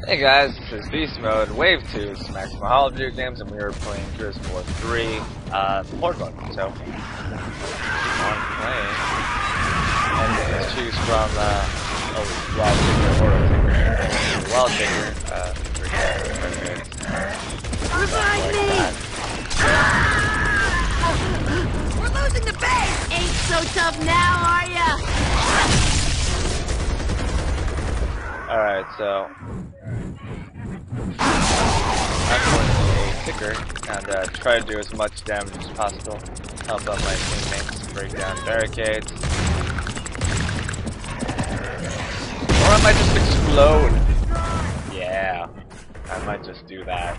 Hey guys, this is Beast Mode, Wave 2, Smash Mahal video games, and we are playing Gears of War 3, Horde mode. So, on playing, and let's choose from, Wild Ticker, Revive me! We're losing the base! Ain't so tough now, are ya? Alright, so I'm going to be a Ticker and try to do as much damage as possible. Help out my teammates break down barricades. Or I might just explode. Yeah, I might just do that.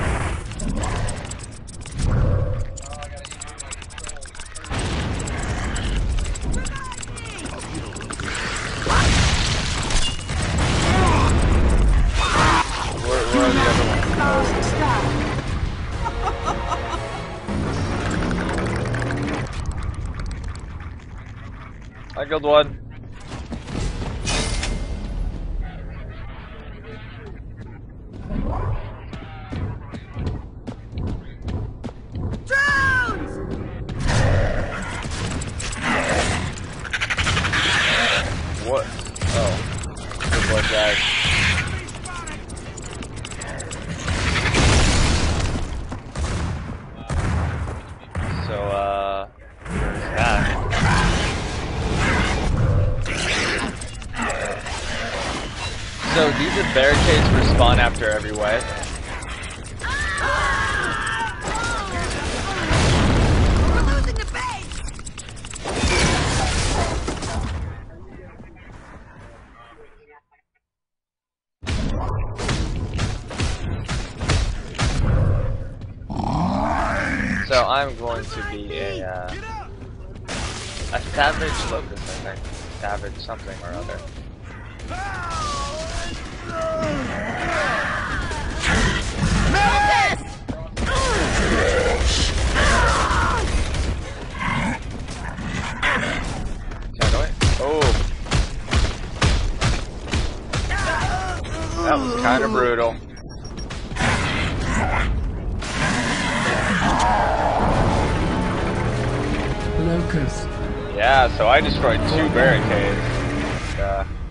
Where are the other ones? I killed one. Drones! What? Oh. Good one, guys. So, there's that. So, these are barricades respawn after every wave. We're losing the base! So, I'm going to be a savage locust, I think. Savage something or other. Oh, that was kind of brutal. Locust. Yeah, so I destroyed 2 barricades.